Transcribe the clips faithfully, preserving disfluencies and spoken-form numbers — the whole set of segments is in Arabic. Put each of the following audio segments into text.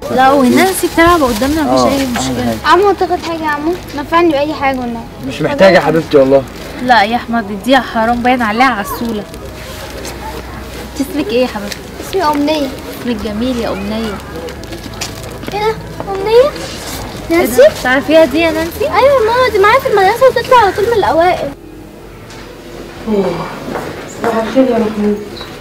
لا ونانسي بتلعب قدامنا مفيش اي مشكله. عمو تاخد حاجه يا عمو؟ نفعني باي حاجه والله. مش محتاجه يا حبيبتي والله. لا يا احمد اديها حرام، باين عليها عسوله. اسمك ايه يا حبيبتي؟ اسمي امنيه. اسمك جميل يا امنيه. ايه ده؟ امنيه؟ نانسي؟ تعرفيها دي يا نانسي؟ ايوه ماما دي معايا في المدرسه وتطلع على طول من الاوائل. صباح الخير يا محمود.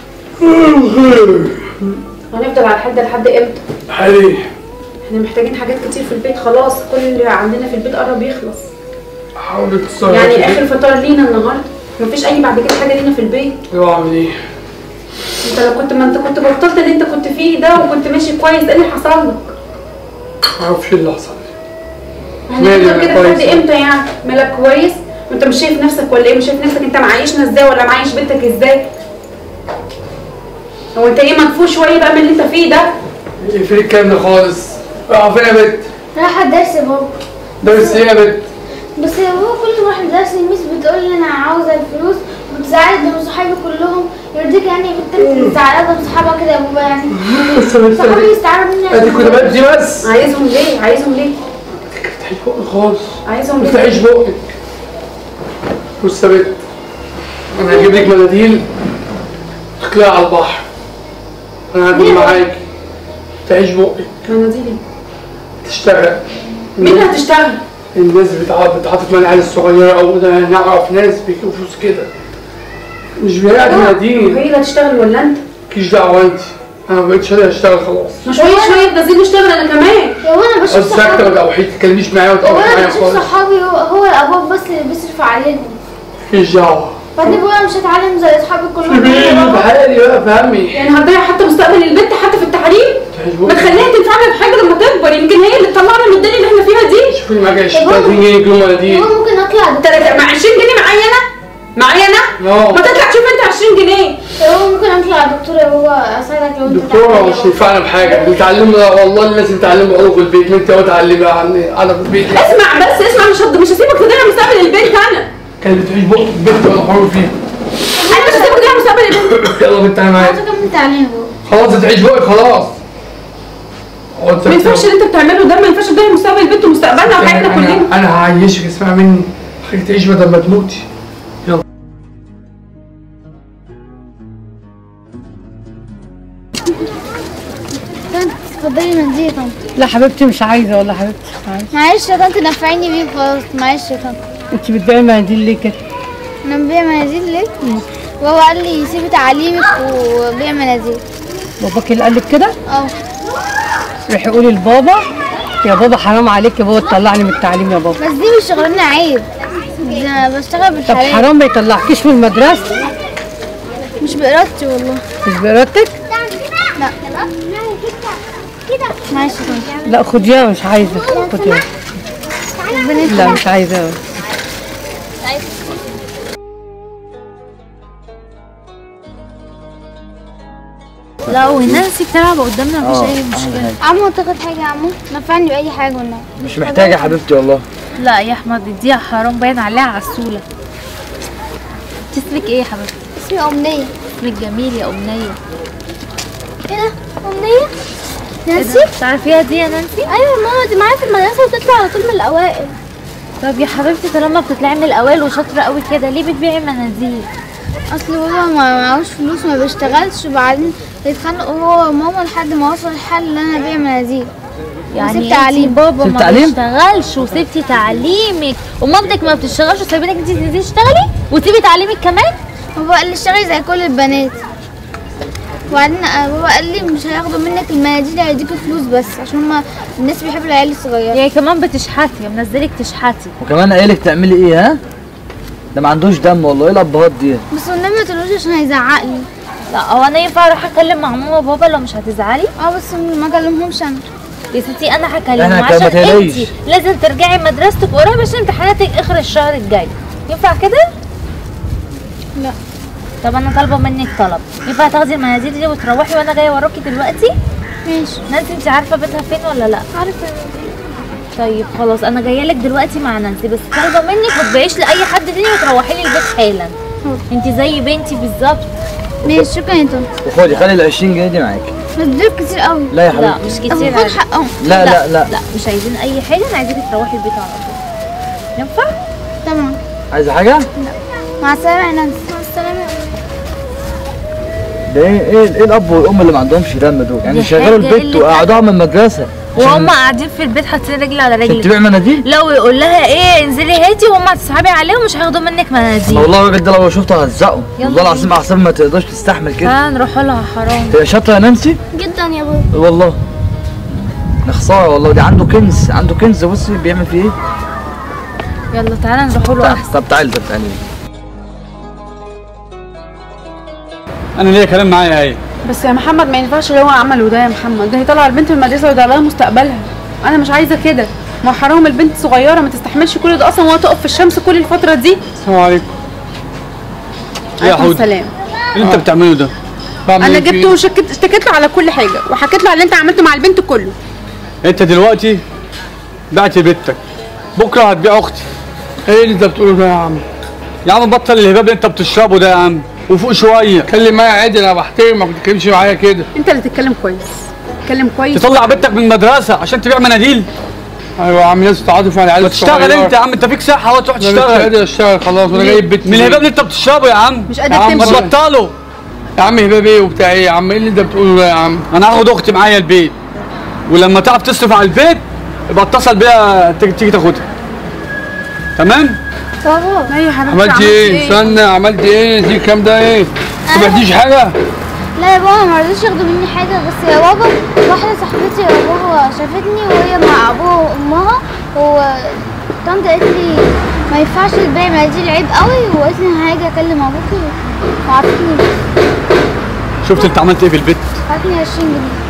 هنفضل على الحد لحد امتى؟ حالي احنا محتاجين حاجات كتير في البيت، خلاص كل اللي عندنا في البيت قرب يخلص. حاولي تتصرفي يعني اخر فطار لينا النهارده، مفيش اي بعد كده حاجه لينا في البيت. ايوه اعمل ايه؟ انت لو كنت ما انت كنت بطلت اللي انت كنت فيه ده وكنت ماشي كويس، ايه اللي حصل لك؟ معرفش ايه اللي حصل لي. هنفضل كده لحد امتى يعني؟ مالك كويس؟ وانت مش شايف نفسك ولا ايه؟ مش شايف نفسك انت معايشنا ازاي ولا معايش بنتك ازاي؟ هو انت ايه مدفوع شويه بقى من اللي انت فيه ده؟ اقفلي الكلام ده خالص. رايحه فين يا بنت؟ رايحه الدرس يا بابا. درس ايه يا بنت؟ بس يا بابا كل ما اروح الدرس الميس بتقول لي انا عاوزه الفلوس وبتزعلي قدام صحابي كلهم. يرضيك يعني يا بنتك تزعلي قدام صحابها كده يا بابا يعني؟ صحابي يستعروا مني. ادي كنت بدي بس. عايزهم ليه؟ عايزهم ليه؟ تفتحيش بقك خالص. عايزهم ما ليه؟ تفتحيش بقك. بص يا بنت، انا هجيب لك مناديل تطلعي على البحر. انا هجيب معاكي. ما تفتحيش بقك. مناديل تشتغل. مين اللي هتشتغل؟ الناس بتعاطف مع العيال الصغيره، او نعرف ناس بيجيبوا فلوس كده. مش بيلاقي مناديل. هي اللي هتشتغل ولا انت؟ مالكيش دعوه انت. انا ما بقتش قادر اشتغل خلاص. ما شويه شويه نازلين نشتغل انا كمان. يا وانا بشوف قصدي صحابي. ساكته او حيت تتكلميش معايا وتقعدي وانا معايا بشوف خالص. صحابي هو, هو الابواب بس اللي بيصرف عليهم. مالكيش دعوه. بعدين بقول انا مش هتعلم زي اصحابي كلهم. سيبيني بحالي بقى فهمي. يعني هتضيع حتى مستقبل البنت حتى في التعليم؟ ما تخليها تنفعنا بحاجه لما تكبر، يمكن هي اللي تطلعنا من الدنيا اللي احنا فيها دي. شوفي معاكي عشرين تلاتين جنيه كيلو مناديل. هو ممكن اطلع دكتور. مع عشرين جنيه معايا انا؟ معايا انا؟ اه. ما تطلع تشوف انت عشرين جنيه. هو ممكن اطلع دكتور يا بابا اساعدك لو انت دكتوره مش هينفعنا بحاجه. بنتعلمنا والله لازم تعلموا علوم في البيت. انت اهو تعلمي عني انا في البيت. اسمع بس اسمع، مش هد... مش هسيبك تضيع مستقبل البنت انا. كانت بتعيش بقى البنت ولا حر فيها. انا مش هسيبك تضيع مستقبل البنت. يلا بنت انا معاك. عاوزه اكمل تعليم بابا. خلاص تعيش بقى خلاص. ما ينفعش اللي انت بتعمله ده، ما ينفعش تضيع مستقبل البنت ومستقبلنا وحياتنا كلنا. انا هعيشك اسمع مني. خليك تعيش بدل ما تموتي. يلا. طنط اتفضلي منديل يا طنط. لا حبيبتي مش عايزه والله حبيبتي معلش. معلش يا طنط نفعيني بيه خلاص. معلش يا طنط. انت بتبيعي مناديل ليه كده؟ انا ببيع مناديل ليه؟ بابا قال لي سيبي تعليمك وبيع مناديل. باباك اللي قال لك كده؟ اه. روحي قولي لبابا يا بابا حرام عليك يا بابا تطلعني من التعليم يا بابا. بس دي مش شغلانه عيب، ده انا بشتغل طب بالحلال. حرام ما يطلعكيش من المدرسه؟ مش بإرادتي والله. مش بإرادتك؟ لا معلش يا طنط. لا خديها مش عايزه. خديها. لا مش عايزه. لا ونانسي بتلعب قدامنا مفيش اي مشكله. عمو تاخد حاجه يا عمو؟ نفعني باي حاجه والله. مش محتاجه يا حبيبتي والله. لا يا احمد اديها حرام، باين عليها عسوله. اسمك ايه يا حبيبتي؟ اسمي امنيه. اسمك جميل يا امنيه. ايه ده؟ امنيه؟ نانسي؟ تعرفيها دي يا نانسي؟ ايوه ماما دي معايا في المدرسه وتطلع على طول من الاوائل. طب يا حبيبتي طالما بتطلعي من الاوائل وشاطره قوي كده ليه بتبيعي مناديل؟ اصل بابا ما معهوش فلوس ما بيشتغلش، وبعدين اتخانقوا هو وماما لحد ما وصل الحل ان انا ابيع مناديل. يعني وسبت تعليم. بابا سبت ما تعليم؟ بيشتغلش وسبتي تعليمك، ومامتك ما بتشتغلش وسايبينك انت تنزلي تشتغلي وتسيبي تعليمك كمان؟ بابا قال لي اشتغلي زي كل البنات. وبعدين بابا قال لي مش هياخدوا منك المناديل، هيديكوا فلوس بس عشان هما الناس بيحبوا العيال الصغيره. يعني كمان بتشحتي منزلك تشحتي. وكمان قايلك تعملي ايه؟ ها ده ما عندوش دم والله. ايه الابهات دي؟ بس والنبي ما تقولوش عشان هيزعقلي. لا هو انا ينفع اروح اتكلم مع ماما وبابا لو مش هتزعلي؟ اه بس ما كلمهمش انا. يا ستي انا هكلمهم احنا عشان كلمتهاليش. انتي لازم ترجعي مدرستك قريب عشان امتحاناتك اخر الشهر الجاي. ينفع كده؟ لا. طب انا طالبه منك طلب، ينفع تاخدي المناديل دي وتروحي وانا جايه وراكي دلوقتي؟ ماشي. نانسي انت عارفه بيتها فين ولا لا؟ عارفه. طيب خلاص انا جايه لك دلوقتي مع نانسي، بس طالبه منك ما تبيعيش لاي حد تاني وتروحي لي البيت حالا. انت زي بنتي بالظبط. ماشي شكرا يا طنط. وخدي خلي ال عشرين جنيه دي معاكي. بس دول كتير قوي. لا يا لا حبيبتي. مش كتير. المفروض عادي. حقهم. لا لا لا لا مش عايزين اي حاجه، انا عايزاكي تروحي البيت على طول. ينفع؟ تمام. عايزه حاجه؟ مع السلامة يا نانسي. مع السلامة. ده ايه ايه ايه الاب والام اللي ما عندهمش دم دول؟ يعني دي شغلوا حاجة البيت قلة وقعدوها من المدرسه وهم قاعدين في البيت حاطين رجل على عشان رجل. تبيع مناديل؟ لو يقول لها ايه انزلي هاتي وهم هتسحبي عليهم مش هياخدوا منك ما مناديل. والله الراجل ده لو شفته هزقه. يلا والله العظيم اعصابي ما تقدرش تستحمل كده. ها نروح لها حرام. هي شاطره يا نانسي؟ جدا يا بابا. والله ده خساره والله، دي عنده كنز، عنده كنز. بصي بيعمل فيه ايه؟ يلا تعالى نروح له تعال- احسن. طب تعالي طب تعالي. انا ليا كلام معايا اهي. بس يا محمد ما ينفعش اللي هو عمله ده يا محمد، ده هيطلع البنت من المدرسه ويضيع لها مستقبلها. انا مش عايزه كده، ما حرام البنت صغيره ما تستحملش كل ده اصلا، وهي تقف في الشمس كل الفتره دي. السلام عليكم. إيه يا عليكم حود؟ السلام. ايه اللي انت بتعمله ده؟ بعمل انا إيه فيه؟ جبته وشكت اشتكيت له على كل حاجه، وحكيت له على اللي انت عملته مع البنت كله. انت دلوقتي بعت بنتك، بكره هتبيع اختي. ايه اللي انت بتقوله ده يا عم؟ يا عم بطل الهباب اللي انت بتشربه ده يا عم، وفوق شويه. اتكلم معايا عادي، انا بحترمك، ما تتكلمش معايا كده. انت اللي تتكلم كويس، تتكلم كويس. تطلع بنتك من المدرسه عشان تبيع مناديل؟ ايوه يا عم، لازم تعاطف مع العيال ما تشتغل انت يا عم، انت فيك صحه اهو تروح انا مش تشتغل. قادر اشتغل خلاص، وانا جايب بيت من الهباب اللي انت بتشربه يا عم. مش يا قادر عم ما تمشي. تبطله. يا عم هباب ايه وبتاع ايه يا عم؟ ايه اللي انت بتقوله ده يا عم؟ انا هاخد اختي معايا البيت، ولما تعرف تصرف على البيت يبقى اتصل بيها تيجي تيجي تاخدها. تمام؟ بابا. لا يا حبيبتي عملت ايه؟ استنى، عملت ايه؟ دي الكلام ده ايه؟ ما بعتيش حاجه؟ لا يا بابا ما رضوش ياخدوا مني حاجة، بس يا بابا واحدة صاحبتي يا بابا شافتني وهي مع ابوها وامها، وطنط قالت لي ما ينفعش تبيعي مناديل، عيب قوي، وقالت لي انا هاجي اكلم ابوكي وعطتني شفت انت عملت ايه في البيت؟ عطتني عشرين جنيه.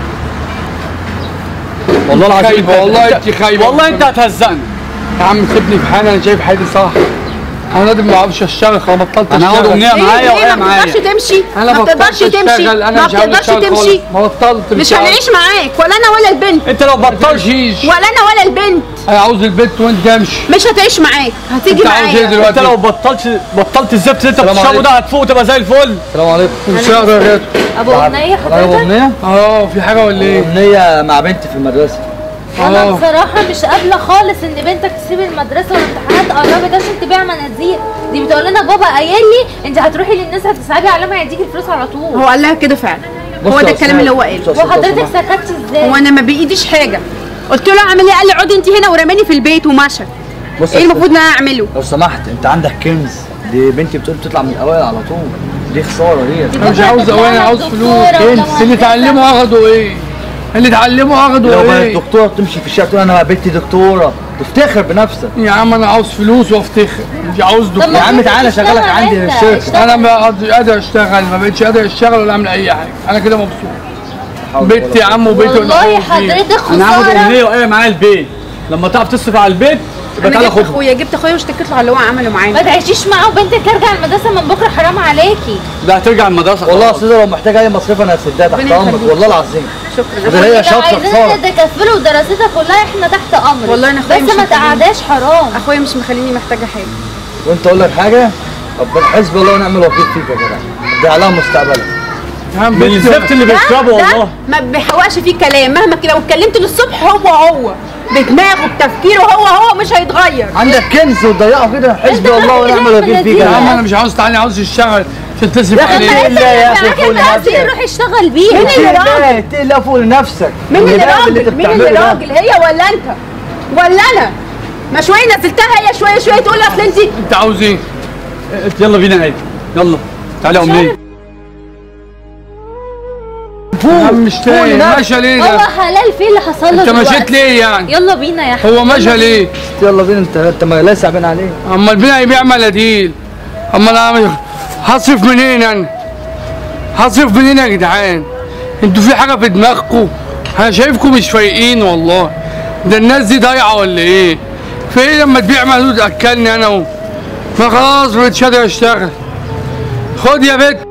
والله العظيم خايبة، والله انت خايبة. والله انت هتهزقني. يا عم سيبني في حالي، انا شايف حالي صح. انا راجل ما بعرفش اشتغل خلاص، بطلت انا هاخد اشتغل. امنيه معايا ليه وهي ما معايا. بتقدرش تمشي؟ انا ما بطلت بتقدرش تمشي، اشتغل، انا ما مش عاوز بتقدرش اشتغل تمشي. خالص. ما بطلت مش هنعيش معاك، ولا انا ولا البنت، انت لو بطلت تمشيش. ولا انا ولا البنت. انا عاوز البيت وانت امشي. مش هتعيش معاك، هتيجي انت عاوز ايه معايا. دلوقتي؟ انت لو بطلت بطلت الزفت اللي انت السلام بتشربه عليكم. ده هتفوق وتبقى زي الفل. السلام عليكم. الشهر يا غاتو. ابو امنيه حضرتك حضرتك؟ امنيه؟ اه في حاجه ولا ايه؟ امنيه مع بنتي في المدرسه. انا اه بصراحه مش قابله خالص ان بنتك تسيب المدرسه والامتحانات قربت عشان تبيع مناديل. دي بتقول لنا بابا قايل لي انت هتروحي للناس هتسحبي على ما يديكي الفلوس على طول. هو قال لها كده فعلا، بص هو يا ده الكلام أستاذ- اللي هو بص قاله. يا أستاذ لو وحضرتك سمحت. سكتي ازاي؟ هو انا ما بايديش حاجه، قلت له اعمل ايه؟ قال لي اقعدي انت هنا ورماني في البيت ومشى. بص يا ايه أستاذ، المفروض ان انا اعمله؟ لو سمحت انت عندك كنز. دي بنتي بتقول تطلع من الاوائل على طول، دي خساره دي. انا مش عاوز اواني، عاوز فلوس. انت اللي اتعلموا اخدوا ايه؟ اللي اتعلموا اخدوا لو بقت ايه؟ دكتوره بتمشي في الشارع تقول انا بنتي دكتوره، تفتخر بنفسك. يا عم انا عاوز فلوس وافتخر، مش عاوز طب دكتور. ما يا عم انت تعالى تشتغل شغلك عندي انت، في الشركة. اشتغل. انا ما قادر قادر اشتغل، ما بقتش قادر اشتغل ولا اعمل اي حاجه، انا كده مبسوط. بيتي يا عم وبيتي ولا والله عاوز ايه؟ حضرتك انا هاخد خساره. امنيه وهي معايا البيت، لما تعرف تصرف على البيت يبقى انا تعالى جبت خدها. اخويا جبت اخويا واشتكيت له على اللي هو عمله ما معانا. تعيشيش معاه وبنتك ترجع المدرسه من بكره، حرام عليكي. ده هترجع المدرسه والله يا خلاص. استاذه لو محتاجه اي مصرف انا هسدها تحت ربنا امرك يخليك. والله العظيم. شكرا. ده هي لو شاطره عايزين خساره. نتكفلوا دراستها كلها احنا تحت امرك. والله أنا أخويا بس مش ما مخليني. تقعداش حرام. اخويا مش مخليني محتاجه حاجه. وانت اقول لك حاجه، ربنا حسبي الله ونعم الوكيل فيك يا جدع، ضيع لها مستقبلها. يا عم من بيتي الزفت اللي بيشربه ده والله. ما بيحوقش فيه كلام، مهما لو اتكلمت للصبح هو هو بدماغه بتفكيره هو هو مش هيتغير. عندك كنز وتضيعه كده، حسبي الله ونعم الوكيل فيك يا يا عم جدع. انا مش عاوز تعالي، عاوز اشتغل عشان تصرف يا أخي عليك. اتقي الله يا اخي معاك فوق الدراسة لنفسك. روح اشتغل بيها. مين اللي اتقي الله، راجل؟ اتقي الله فوق لنفسك. مين اللي الهباب اللي انت راجل؟ مين اللي بتعمله ده. راجل؟ هي ولا انت؟ ولا انا؟ ما شويه نزلتها هي شويه شويه تقول لي اصل انت. انت عاوز ايه؟ يلا بينا عادي، يلا تعالى يا امنيه. يا عم مش تايه، ماشي ليه هو ده؟ حلال فيه اللي حصل له انت دلوقتي. مشيت ليه يعني؟ يلا بينا يا حبيبي. هو ماشي ليه؟ يلا بينا، انت انت ما لسه عبين عليه. اما البنا يبيع مناديل، اما انا عامل- هصرف منين انا؟ هصرف منين يا جدعان؟ انتوا في حاجه في دماغكم؟ انا شايفكم مش فايقين والله. ده الناس دي ضايعه ولا ايه؟ في ايه لما تبيع مناديل تاكلني انا و... ما خلاص مبقتش قادر اشتغل. خد يا بت،